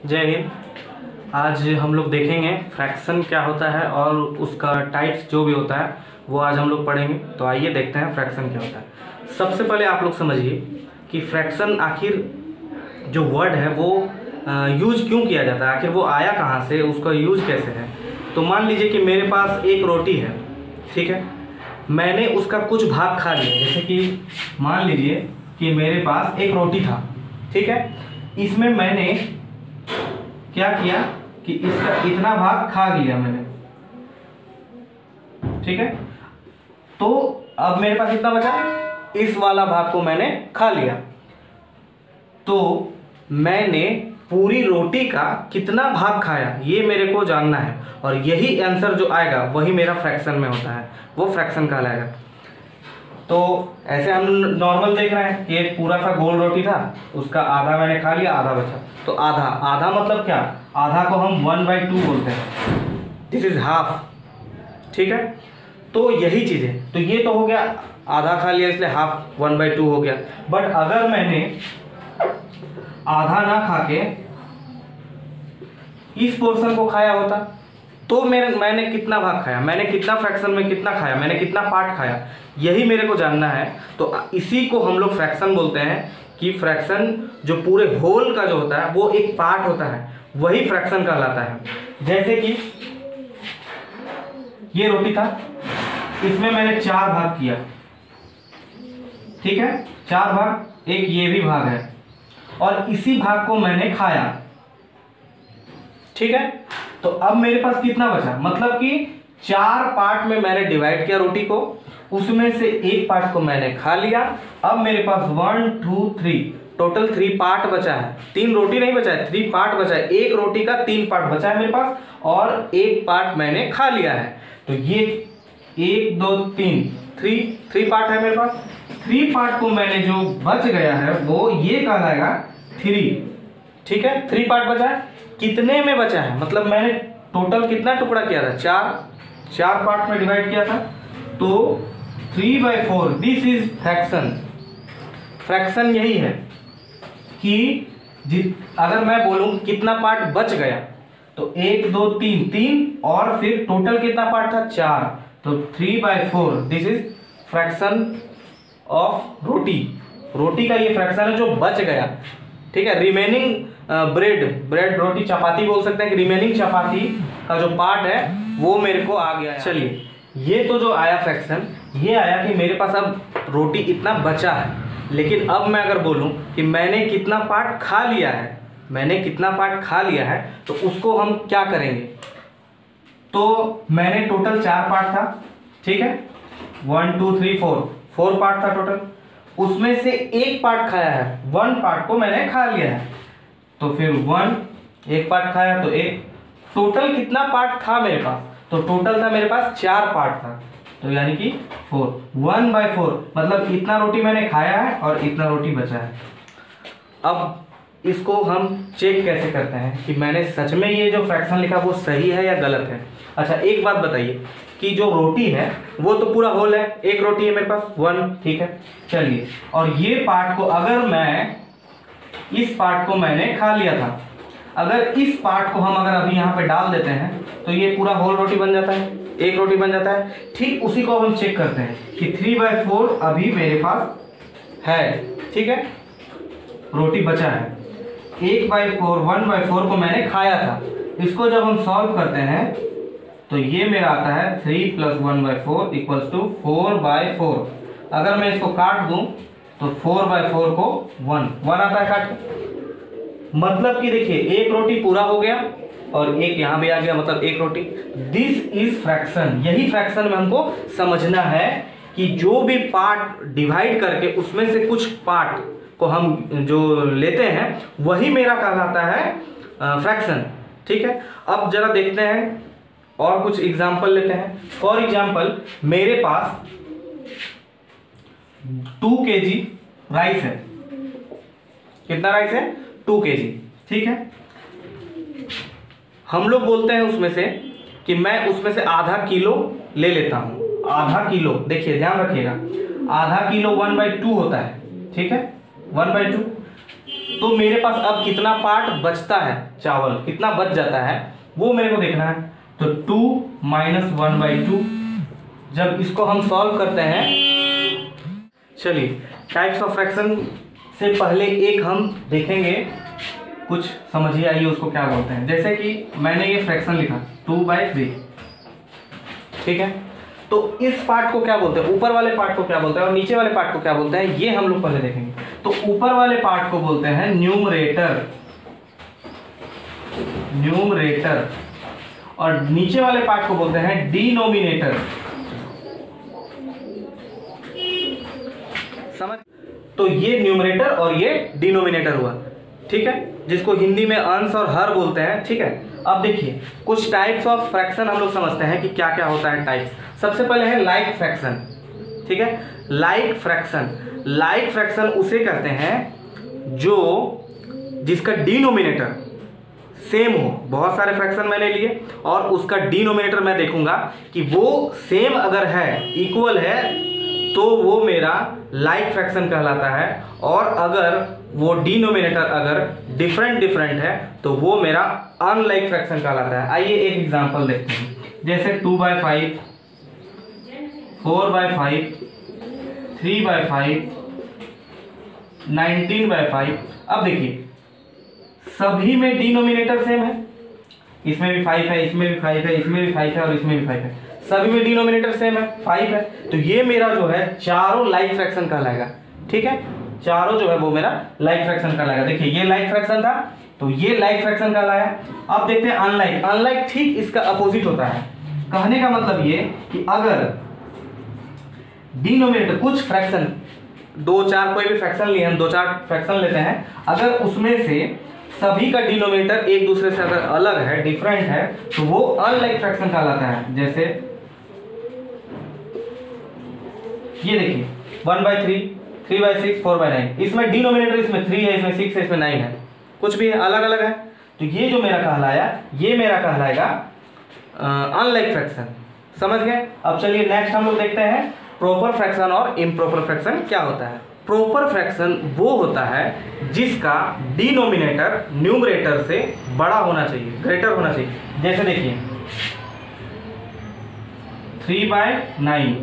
जय हिंद। आज हम लोग देखेंगे फ्रैक्शन क्या होता है और उसका टाइप्स जो भी होता है वो आज हम लोग पढ़ेंगे। तो आइए देखते हैं फ्रैक्शन क्या होता है। सबसे पहले आप लोग समझिए कि फ्रैक्शन आखिर जो वर्ड है वो यूज क्यों किया जाता है, आखिर वो आया कहाँ से, उसका यूज कैसे है। तो मान लीजिए कि मेरे पास एक रोटी है, ठीक है, मैंने उसका कुछ भाग खा लिया। जैसे कि मान लीजिए कि मेरे पास एक रोटी था, ठीक है, इसमें मैंने क्या किया कि इसका इतना भाग खा लिया मैंने, ठीक है। तो अब मेरे पास कितना बचा, इस वाला भाग को मैंने खा लिया। तो मैंने पूरी रोटी का कितना भाग खाया ये मेरे को जानना है, और यही आंसर जो आएगा वही मेरा फ्रैक्शन में होता है, वो फ्रैक्शन कहलाएगा। तो ऐसे हम नॉर्मल देख रहे हैं कि एक पूरा सा गोल रोटी था, उसका आधा मैंने खा लिया, आधा बचा। तो आधा आधा मतलब क्या, आधा को हम 1/2 बोलते हैं, दिस इज हाफ, ठीक है। तो यही चीज़ है। तो ये तो हो गया, आधा खा लिया इसलिए हाफ 1/2 हो गया। बट अगर मैंने आधा ना खा के इस पोर्शन को खाया होता तो मैंने कितना भाग खाया, मैंने कितना फ्रैक्शन में कितना खाया, मैंने कितना पार्ट खाया, यही मेरे को जानना है। तो इसी को हम लोग फ्रैक्शन बोलते हैं कि फ्रैक्शन जो पूरे होल का जो होता है वो एक पार्ट होता है, वही फ्रैक्शन कहलाता है। जैसे कि ये रोटी था, इसमें मैंने 4 भाग किया, ठीक है, 4 भाग, एक ये भी भाग है, और इसी भाग को मैंने खाया, ठीक है। तो अब मेरे पास कितना बचा, मतलब कि 4 पार्ट में मैंने डिवाइड किया रोटी को, उसमें से एक पार्ट को मैंने खा लिया। अब मेरे पास 1 2 3 टोटल 3 पार्ट बचा है। 3 रोटी नहीं बचा है, 3 पार्ट बचा है। एक रोटी का 3 पार्ट बचा है मेरे पास, और एक पार्ट मैंने खा लिया है। तो ये 1 2 3 3 पार्ट है मेरे पास। 3 पार्ट को मैंने जो बच गया है वो ये कहलाएगा 3, ठीक है। 3 पार्ट बचा है, कितने में बचा है, मतलब मैंने टोटल कितना टुकड़ा किया था, 4 पार्ट में डिवाइड किया था। तो 3/4, दिस इज फ्रैक्शन। फ्रैक्शन यही है कि अगर मैं बोलूं कितना पार्ट बच गया, तो 1 2 3 और फिर टोटल कितना पार्ट था, 4, तो 3/4, this is fraction of roti का ये फ्रैक्शन है जो बच गया, ठीक है। रिमेनिंग ब्रेड रोटी चपाती बोल सकते हैं कि रिमेनिंग चपाती का जो पार्ट है वो मेरे को आ गया है। चलिए, ये तो जो आया फ्रैक्शन, ये आया कि मेरे पास अब रोटी इतना बचा है। लेकिन अब मैं अगर बोलूं कि मैंने कितना पार्ट खा लिया है, मैंने कितना पार्ट खा लिया है, तो उसको हम क्या करेंगे। तो मैंने टोटल 4 पार्ट था, ठीक है, 1 2 3 4 पार्ट था टोटल, उसमें से एक पार्ट खाया है, 1 पार्ट को मैंने खा लिया है। तो फिर 1 पार्ट खाया, तो एक टोटल कितना पार्ट था मेरे पास, तो टोटल था मेरे पास 4 पार्ट था, तो यानी कि 4, 1/4, मतलब इतना रोटी मैंने खाया है और इतना रोटी बचा है। अब इसको हम चेक कैसे करते हैं कि मैंने सच में ये जो फ्रैक्शन लिखा वो सही है या गलत है। अच्छा, एक बात बताइए कि जो रोटी है वो तो पूरा होल है, एक रोटी है मेरे पास 1, ठीक है। चलिए, और ये पार्ट को अगर मैं इस पार्ट को मैंने खा लिया था, अगर इस पार्ट को हम अगर अभी यहाँ पे डाल देते हैं तो ये पूरा होल रोटी बन जाता है, एक रोटी बन जाता है। ठीक उसी को हम चेक करते हैं कि 3/4 अभी मेरे पास है, ठीक है, रोटी बचा है। 1/4 को मैंने खाया था। इसको जब हम सॉल्व करते हैं तो ये मेरा आता है 3 + 1/4 = 4/4। अगर मैं इसको काट दूं तो 4/4 को 1 आता है काट के। मतलब कि देखिए, एक रोटी पूरा हो गया और एक यहाँ भी आ गया, मतलब एक रोटी। This is fraction. यही फ्रैक्शन में हमको समझना है कि जो भी पार्ट डिवाइड करके उसमें से कुछ पार्ट को हम जो लेते हैं वही मेरा कहलाता है फ्रैक्शन, ठीक है। अब जरा देखते हैं और कुछ एग्जाम्पल लेते हैं। फॉर एग्जाम्पल, मेरे पास 2 kg राइस है। कितना राइस है, 2 kg, ठीक है। हम लोग बोलते हैं उसमें से कि मैं उसमें से आधा किलो ले लेता हूं। आधा किलो, देखिए ध्यान रखिएगा, आधा किलो 1/2 होता है, ठीक है, 1/2। तो मेरे पास अब कितना पार्ट बचता है, चावल कितना बच जाता है वो मेरे को देखना है। तो 2 माइनस 1/2, जब इसको हम सॉल्व करते हैं, चलिए टाइप्स ऑफ फ्रैक्शन से पहले एक हम देखेंगे, कुछ समझिए आइए उसको क्या बोलते हैं। जैसे कि मैंने ये फ्रैक्शन लिखा 2/3, ठीक है, तो इस पार्ट को क्या बोलते हैं, ऊपर वाले पार्ट को क्या बोलते हैं और नीचे वाले पार्ट को क्या बोलते हैं, ये हम लोग पहले देखेंगे। तो ऊपर वाले पार्ट को बोलते हैं न्यूमरेटर, न्यूमरेटर, और नीचे वाले पार्ट को बोलते हैं डिनोमिनेटर। समझ? तो ये न्यूमरेटर और ये डिनोमिनेटर हुआ, ठीक है, जिसको हिंदी में अंश और हर बोलते हैं, ठीक है। अब देखिए कुछ टाइप्स ऑफ फ्रैक्शन हम लोग समझते हैं कि क्या क्या होता है टाइप्स। सबसे पहले है लाइक फ्रैक्शन, ठीक है। लाइक फ्रैक्शन, लाइक फ्रैक्शन उसे कहते हैं जो जिसका डिनोमिनेटर सेम हो। बहुत सारे फ्रैक्शन मैंने लिए और उसका डिनोमिनेटर मैं देखूंगा कि वो सेम अगर है, इक्वल है, तो वो मेरा लाइक फ्रैक्शन कहलाता है, और अगर वो डिनोमिनेटर अगर डिफरेंट है तो वो मेरा अनलाइक फ्रैक्शन कहलाता है। आइए एक एग्जांपल देखते हैं, जैसे 2/5, 4/5, 3/5, 19/5। अब देखिए सभी में डिनोमिनेटर सेम है, इसमें भी 5 है, इसमें भी 5 है, इसमें भी 5 है और इसमें भी 5 है, सभी में डिनोमिनेटर सेम है, 5 है। तो ये मेरा जो है चारों लाइक फ्रैक्शन कहलाएगा, ठीक है, चारों जो है वो मेरा लाइक फ्रैक्शन कहलाएगा। देखिए ये लाइक फ्रैक्शन था तो ये लाइक फ्रैक्शन कहलाया। अब देखते हैं अनलाइक। अनलाइक ठीक इसका अपोजिट होता है। कहने का मतलब ये कि अगर डिनोमिनेटर कुछ फ्रैक्शन 2-4 कोई भी फ्रैक्शन लिए, हम 2-4 फ्रैक्शन लेते हैं, अगर उसमें से सभी का डिनोमिनेटर एक दूसरे से अगर अलग है, डिफरेंट है, तो वो अनलाइक फ्रैक्शन कहलाता है। जैसे ये देखिए 1/3, 3/6, 4/9, इसमें डिनोमिनेटर इसमें 3 है, इसमें 6 है, इसमें 9 है, कुछ भी है, अलग अलग है, तो ये जो मेरा कहलाया, ये मेरा कहलाएगा अनलाइक फ्रैक्शन। समझ गए? अब चलिए नेक्स्ट हम लोग देखते हैं प्रॉपर फ्रैक्शन और इम्प्रॉपर फ्रैक्शन क्या होता है। प्रॉपर फ्रैक्शन वो होता है जिसका डिनोमिनेटर न्यूमरेटर से बड़ा होना चाहिए, ग्रेटर होना चाहिए। जैसे देखिए 3/9,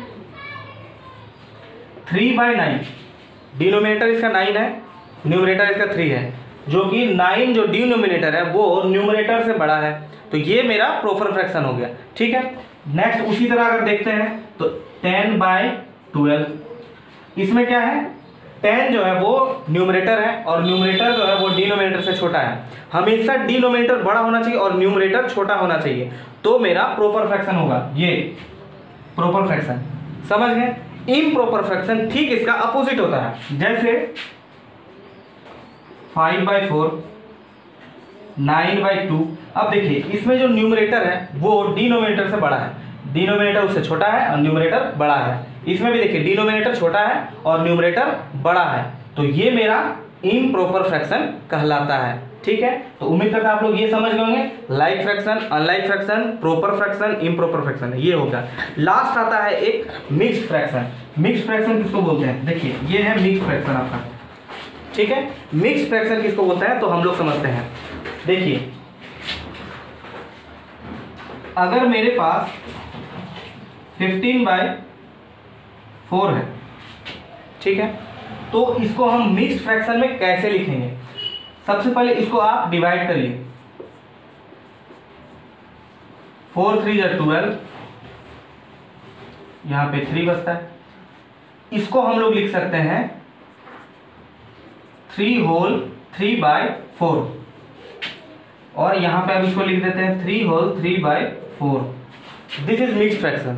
3/9, डिनोमिनेटर इसका 9 है, न्यूमरेटर इसका 3 है, जो कि 9 जो डिनोमिनेटर है वो न्यूमरेटर से बड़ा है, तो ये मेरा प्रॉपर फ्रैक्शन हो गया, ठीक है। नेक्स्ट उसी तरह अगर देखते हैं तो 10/12, इसमें क्या है, 10 जो है वो न्यूमरेटर है और न्यूमरेटर जो है वो डिनोमिनेटर से छोटा है। हमेशा डिनोमिनेटर बड़ा होना चाहिए और न्यूमरेटर छोटा होना चाहिए, तो मेरा प्रॉपर फ्रैक्शन होगा, ये प्रॉपर फ्रैक्शन। समझ गए? इम्प्रॉपर फ्रैक्शन ठीक इसका अपोजिट होता है। जैसे 5/4, 9/2। अब देखिए इसमें जो न्यूमरेटर है वो डिनोमिनेटर से बड़ा है, डिनोमिनेटर उससे छोटा है और न्यूमरेटर बड़ा है। इसमें भी देखिए डिनोमिनेटर छोटा है और न्यूमरेटर बड़ा है, तो ये मेरा इम्प्रॉपर फ्रैक्शन कहलाता है, ठीक है। तो उम्मीद करता हूं आप लोग ये समझ गए होंगे, like fraction, unlike fraction, proper fraction, improper fraction, ये होगा। लास्ट आता है एक मिक्स्ड फ्रैक्शन। मिक्स्ड फ्रैक्शन किसको बोलते हैं? देखिए ये है मिक्स्ड फ्रैक्शन आपका, ठीक है। मिक्स्ड फ्रैक्शन किसको बोलते हैं तो हम लोग समझते हैं। देखिए अगर मेरे पास 15/4 है, ठीक है, तो इसको हम मिक्स्ड फ्रैक्शन में कैसे लिखेंगे? सबसे पहले इसको आप डिवाइड करिए, 4 3 12, यहां पे 3 बचता है। इसको हम लोग लिख सकते हैं 3 होल 3/4, और यहां पे अब इसको लिख देते हैं 3 whole 3/4। This is mixed fraction.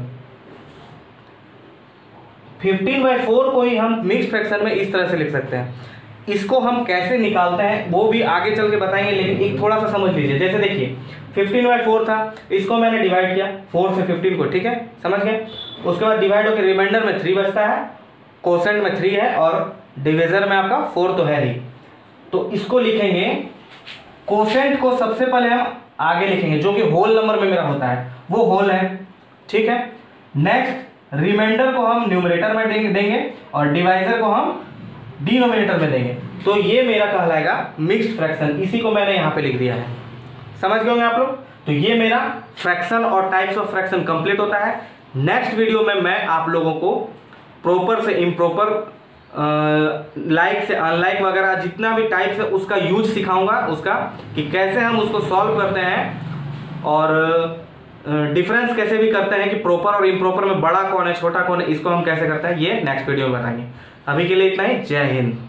15/4 को ही हम मिक्स्ड फ्रैक्शन में इस तरह से लिख सकते हैं। इसको हम कैसे निकालते हैं वो भी आगे चल के बताएंगे, लेकिन एक थोड़ा सा समझ लीजिए। जैसे देखिए 15/4 था, इसको मैंने डिवाइड किया 4 से 15 को, ठीक है, समझ गए। उसके बाद डिवाइड होकर रिमाइंडर में 3 बचता है, कोसेंट में 3 है और डिविजर में आपका 4 तो है ही। तो इसको लिखेंगे, कोसेंट को सबसे पहले हम आगे लिखेंगे, जो कि होल नंबर में मेरा होता है, वो होल है, ठीक है। नेक्स्ट रिमाइंडर को हम न्यूमरेटर में देंगे और डिवाइजर को हम डिनोमिनेटर में देंगे, तो ये मेरा कहलाएगा मिक्स्ड फ्रैक्शन। इसी को मैंने यहाँ पे लिख दिया है, समझ गए होंगे आप लोग। तो ये मेरा फ्रैक्शन और टाइप्स ऑफ फ्रैक्शन कंप्लीट होता है। नेक्स्ट वीडियो में मैं आप लोगों को प्रॉपर से इम्प्रॉपर, लाइक से अनलाइक वगैरह जितना भी टाइप्स है उसका यूज सिखाऊंगा, उसका कि कैसे हम उसको सॉल्व करते हैं और डिफरेंस कैसे भी करते हैं कि प्रॉपर और इम्प्रॉपर में बड़ा कौन है छोटा कौन है, इसको हम कैसे करते हैं, ये नेक्स्ट वीडियो में बताएंगे। अभी के लिए इतना ही। जय हिंद।